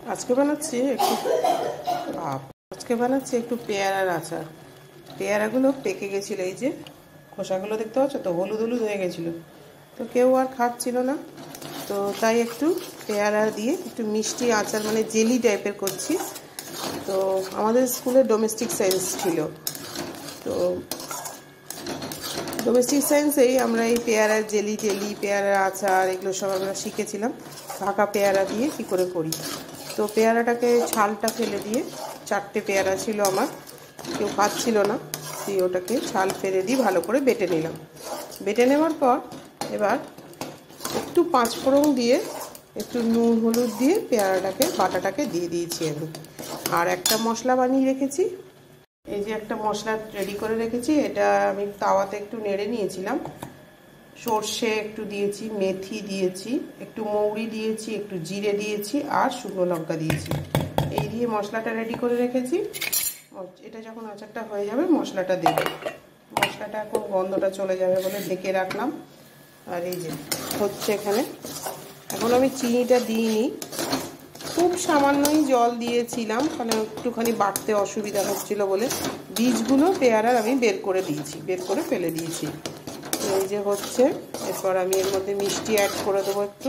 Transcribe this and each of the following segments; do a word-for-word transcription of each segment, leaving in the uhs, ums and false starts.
আজকে বানাচ্ছি একটু আজকে বানাচ্ছি একটু পেয়ারার আচার। পেয়ারাগুলো পেকে গেছিলো, এই যে খোসাগুলো দেখতে পাচ্ছ তো, হলুদ হলুদ হয়ে গেছিলো, তো কেউ আর খাচ্ছিল না, তো তাই একটু পেয়ারা দিয়ে একটু মিষ্টি আচার মানে জেলি টাইপের করছি। তো আমাদের স্কুলে ডোমেস্টিক সায়েন্স ছিল, তো ডোমেস্টিক সায়েন্সেই আমরা এই পেয়ারার জেলি টেলি পেয়ারার আচার এগুলো সব আমরা শিখেছিলাম, পাকা পেয়ারা দিয়ে কী করে করি। তো পেয়ারাটাকে ছালটা ফেলে দিয়ে, চারটে পেয়ারা ছিল আমার, কেউ খাচ্ছিল না, দিয়ে ওটাকে ছাল ফেলে দিয়ে ভালো করে বেটে নিলাম। বেটে নেওয়ার পর এবার একটু পাঁচ ফোড়ন দিয়ে একটু নুন হলুদ দিয়ে পেয়ারাটাকে বাটাটাকে দিয়ে দিয়েছি আমি। আর একটা মশলা বানিয়ে রেখেছি, এই যে একটা মশলা রেডি করে রেখেছি, এটা আমি তাওয়াতে একটু নেড়ে নিয়েছিলাম। সর্ষে একটু দিয়েছি, মেথি দিয়েছি, একটু মৌরি দিয়েছি, একটু জিরে দিয়েছি আর শুকনো লঙ্কা দিয়েছি। এই দিয়ে মশলাটা রেডি করে রেখেছি। এটা যখন আচারটা হয়ে যাবে মশলাটা দেবে, মশলাটা এখন গন্ধটা চলে যাবে বলে ঢেকে রাখলাম। আর এই যে হচ্ছে এখানে, এখন আমি চিনিটা দিইনি, খুব সামান্যই জল দিয়েছিলাম, কারণ একটুখানি বাটতে অসুবিধা হচ্ছিল বলে। বীজগুলো পেয়ারার আমি বের করে দিয়েছি, বের করে ফেলে দিয়েছি। এই যে হচ্ছে, এরপর আমি এর মধ্যে মিষ্টি অ্যাড করে দেবো, একটু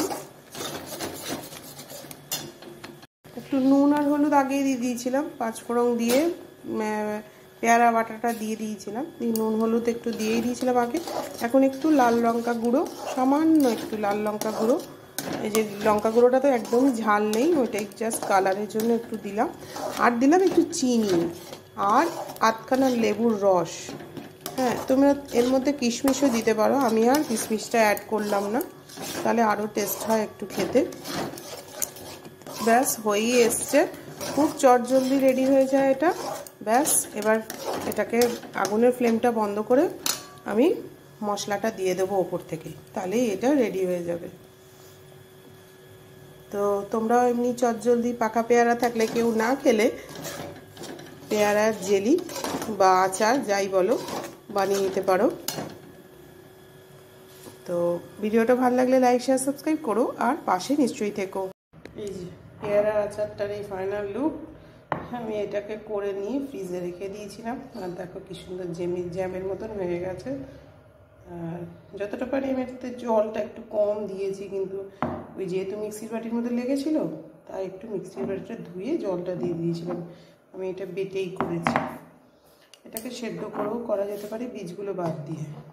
একটু নুন আর হলুদ আগেই দিয়ে দিয়েছিলাম, পাঁচফোড়ন দিয়ে পেয়ারা বাটাটা দিয়ে দিয়েছিলাম, দিয়ে নুন হলুদ একটু দিয়েই দিয়েছিলাম আগে। এখন একটু লাল লঙ্কা গুঁড়ো, সামান্য একটু লাল লঙ্কা গুঁড়ো, এই যে লঙ্কা গুঁড়োটা তো একদম ঝাল নেই, ওইটাই জাস্ট কালারের জন্য একটু দিলাম। আর দিলাম একটু চিনি আর আধখানা লেবুর রস। হ্যাঁ, তোমরা এর মধ্যে কিশমিশও দিতে পারো, আমি আর কিশমিশটা অ্যাড করলাম না, তাহলে আরও টেস্ট হয় একটু খেতে। ব্যাস হয়েই এসছে, খুব চটজলদি রেডি হয়ে যায় এটা। ব্যাস এবার এটাকে আগুনের ফ্লেমটা বন্ধ করে আমি মশলাটা দিয়ে দেবো ওপর থেকে, তাহলেই এটা রেডি হয়ে যাবে। তো তোমরাও এমনি চটজলদি পাকা পেয়ারা থাকলে, কেউ না খেলে পেয়ারার জেলি বা আচার যাই বলো বানিয়ে নিতে পারো। তো ভিডিওটা ভালো লাগলে লাইক শেয়ার সাবস্ক্রাইব করো, আর পাশে নিশ্চয়ই থেকো। এই যে পেয়ারা আচারটার এই ফাইনাল লুক, আমি এটাকে করে নিয়ে ফ্রিজে রেখে দিয়েছিলাম, আর দেখো কি সুন্দর জেমি জ্যামের মতন হয়ে গেছে। আর যতটা পারি আমি এটাতে জলটা একটু কম দিয়েছি, কিন্তু ওই যেহেতু মিক্সির বাটির মধ্যে লেগেছিল তাই একটু মিক্সির বাটিটা ধুয়ে জলটা দিয়ে দিয়েছিলাম। আমি এটা বেটেই করেছি। এটাকে সেদ্ধ করেও করা যেতে পারে বীজগুলো বাদ দিয়ে।